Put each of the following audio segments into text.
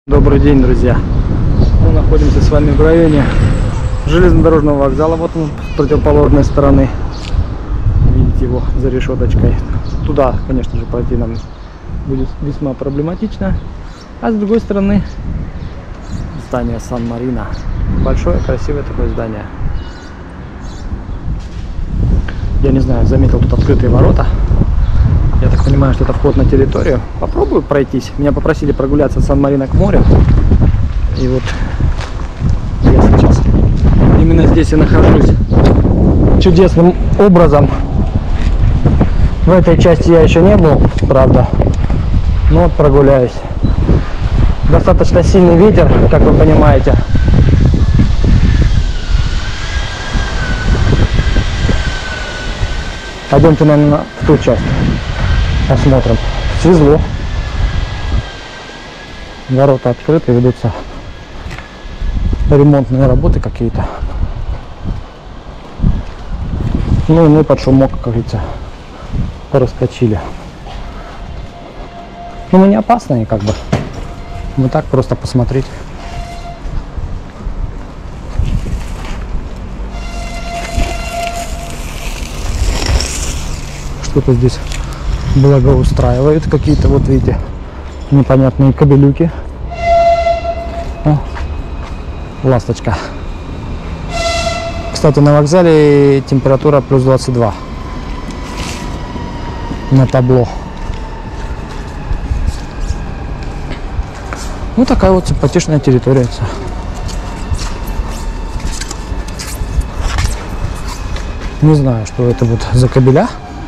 Добрый день, друзья! Мы находимся с вами в районе железнодорожного вокзала. Вот он с противоположной стороны. Видите его за решеточкой. Туда, конечно же, пройти нам будет весьма проблематично. А с другой стороны здание Сан-Марино. Большое, красивое такое здание. Я не знаю, заметил тут открытые ворота. Я так понимаю, что это вход на территорию. Попробую пройтись. Меня попросили прогуляться от Сан-Марино к морю. И вот я сейчас именно здесь и нахожусь. Чудесным образом. В этой части я еще не был, правда. Но вот прогуляюсь. Достаточно сильный ветер, как вы понимаете. Пойдемте, наверное, в ту часть. Посмотрим. Свезло. Ворота открыты, ведутся ремонтные работы какие-то. Ну и мы под шумок, как говорится, проскочили. Ну мы не опасные, как бы. Мы так просто посмотреть. Что-то здесь благоустраивают, какие-то, вот видите, непонятные кабелюки. О, ласточка. Кстати, на вокзале температура плюс 22 на табло. Ну такая вот симпатичная территория. Не знаю, что это вот за кабеля.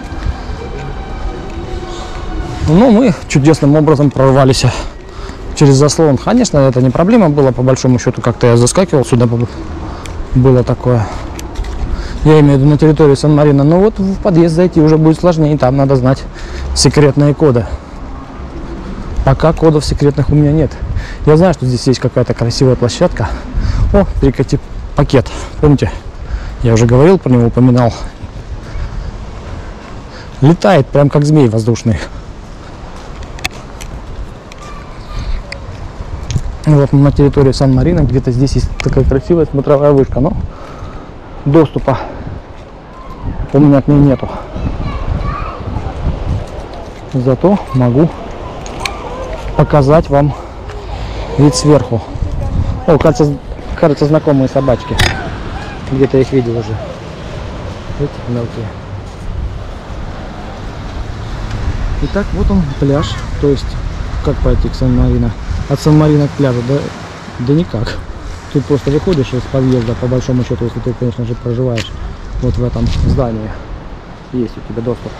Но мы чудесным образом прорвались через заслон. Конечно, это не проблема была, по большому счету, как-то я заскакивал сюда, было такое. Я имею в виду на территории Сан-Марино. Но вот в подъезд зайти уже будет сложнее, там надо знать секретные коды. Пока кодов секретных у меня нет. Я знаю, что здесь есть какая-то красивая площадка. О, перекати пакет. Помните, я уже говорил про него, упоминал. Летает прям как змей воздушный. Вот на территории Сан-Марино, где-то здесь есть такая красивая смотровая вышка, но доступа у меня к ней нету. Зато могу показать вам вид сверху. О, кажется, знакомые собачки. Где-то их видел уже. Эти мелкие. Итак, вот он пляж. То есть, как пойти к Сан-Марино? От Сан-Марино к пляжу, да никак. Тут просто выходишь из подъезда, по большому счету, если ты, конечно же, проживаешь вот в этом здании. Есть у тебя доступ.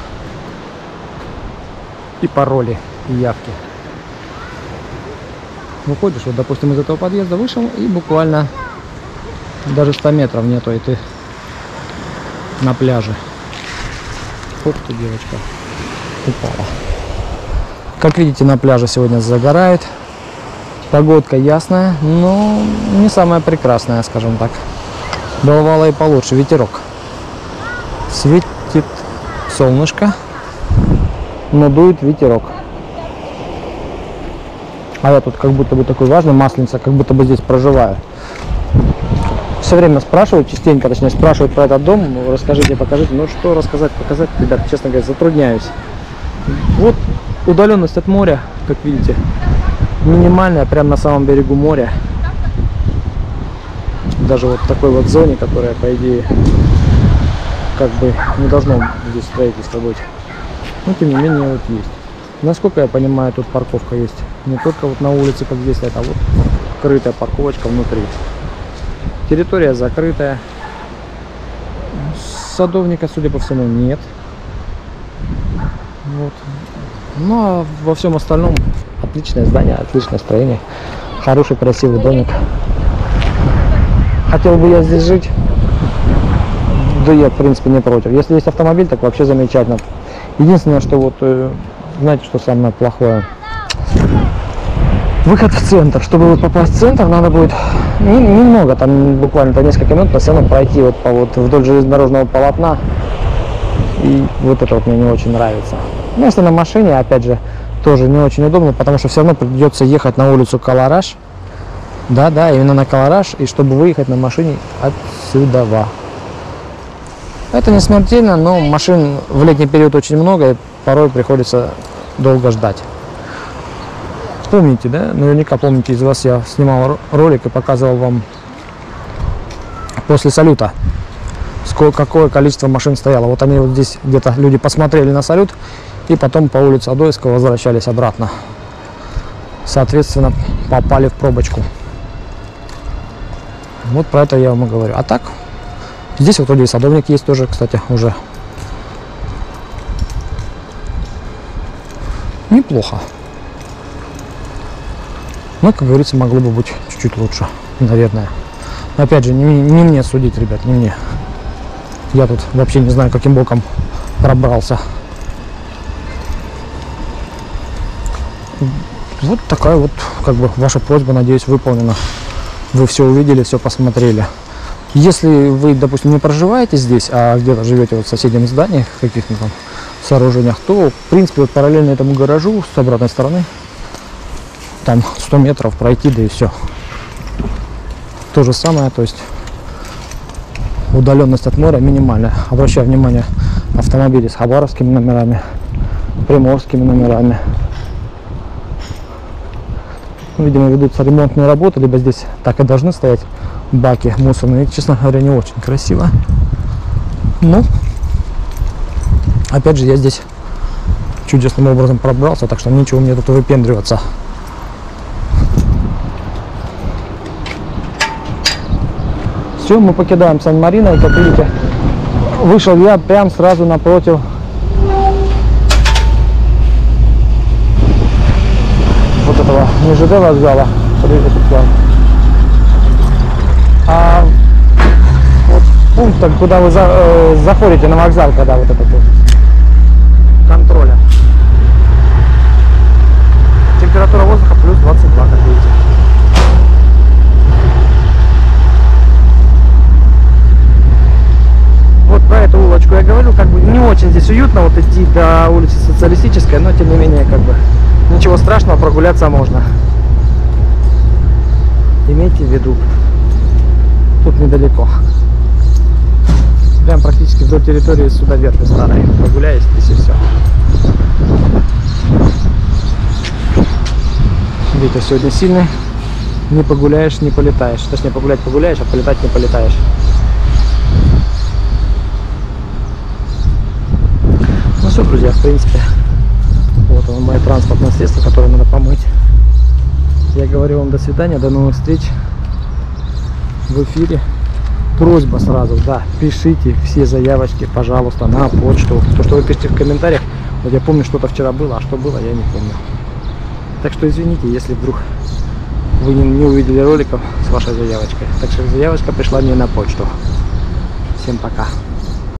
И пароли, и явки. Выходишь, вот, допустим, из этого подъезда вышел, и буквально даже 100 метров нету, и ты на пляже. Ух ты, девочка, упала. Как видите, на пляже сегодня загорает. Погодка ясная, но не самая прекрасная, скажем так. Бывало и получше. Ветерок. Светит солнышко, но дует ветерок. А я тут как будто бы такой важный, масленица, как будто бы здесь проживаю. Все время спрашивают, частенько, точнее, спрашивают про этот дом. Расскажите, покажите. Ну что рассказать, показать, ребят, честно говоря, затрудняюсь. Вот удаленность от моря, как видите, минимальная, прямо на самом берегу моря. Даже вот в такой вот зоне, которая, по идее, как бы не должно здесь строительство быть. Но тем не менее вот есть. Насколько я понимаю, тут парковка есть. Не только вот на улице, как здесь, это вот крытая парковочка внутри. Территория закрытая. Садовника, судя по всему, нет. Вот. Ну а во всем остальном отличное здание, отличное строение, хороший красивый домик. Хотел бы я здесь жить, да я в принципе не против. Если есть автомобиль, так вообще замечательно. Единственное, что вот, знаете, что самое плохое? Выход в центр. Чтобы вот попасть в центр, надо будет немного, там буквально несколько минут, но все равно пройти вот вдоль железнодорожного полотна. И вот это вот мне не очень нравится. Ну, если на машине, опять же, тоже не очень удобно, потому что все равно придется ехать на улицу Калараш. Да, именно на Калараш, и чтобы выехать на машине отсюда. Это не смертельно, но машин в летний период очень много, и порой приходится долго ждать. Помните, да? Наверняка помните, из вас я снимал ролик и показывал вам после салюта, какое количество машин стояло. Вот они вот здесь где-то люди посмотрели на салют и потом по улице Адоевского возвращались обратно. Соответственно, попали в пробочку. Вот про это я вам и говорю. А так, здесь вот вроде и Садовник есть тоже, кстати, уже. Неплохо. Но, как говорится, могло бы быть чуть-чуть лучше, наверное. Но, опять же, не мне судить, ребят, не мне. Я тут вообще не знаю, каким боком пробрался. Вот такая вот, как бы, ваша просьба, надеюсь, выполнена. Вы все увидели, все посмотрели. Если вы, допустим, не проживаете здесь, а где-то живете вот в соседнем здании, в каких-то там сооружениях, то, в принципе, вот параллельно этому гаражу с обратной стороны, там 100 метров пройти, да и все. То же самое, то есть удаленность от моря минимальная. Обращаю внимание, автомобили с хабаровскими номерами, приморскими номерами. Видимо, ведутся ремонтные работы, либо здесь так и должны стоять баки мусорные. Честно говоря, не очень красиво. Но, опять же, я здесь чудесным образом пробрался, так что ничего мне тут выпендриваться. Все, мы покидаем Сан-Марино, и, как видите, вышел я прям сразу напротив вот этого не ЖД вокзала, а вот пункта, куда вы заходите на вокзал, когда вот этот вот контроля. Температура воздуха плюс 22, как видите. Вот про эту улочку я говорю, как бы не очень здесь уютно вот идти до улицы Социалистической, но тем не менее, как бы ничего страшного, прогуляться можно. Имейте в виду, тут недалеко. Прям практически вдоль территории Судоверфи старой. Прогуляюсь здесь и все. Ветер сегодня сильный. Не погуляешь, не полетаешь. Точнее, погулять погуляешь, а полетать не полетаешь. Ну все, друзья, в принципе, вот оно, мое транспортное средство, которое надо помыть. Я говорю вам до свидания, до новых встреч в эфире. Просьба сразу, да, пишите все заявочки, пожалуйста, на почту. То, что вы пишете в комментариях, вот я помню, что-то вчера было, а что было, я не помню. Так что извините, если вдруг вы не увидели роликов с вашей заявочкой. Так что заявочка пришла мне на почту. Всем пока.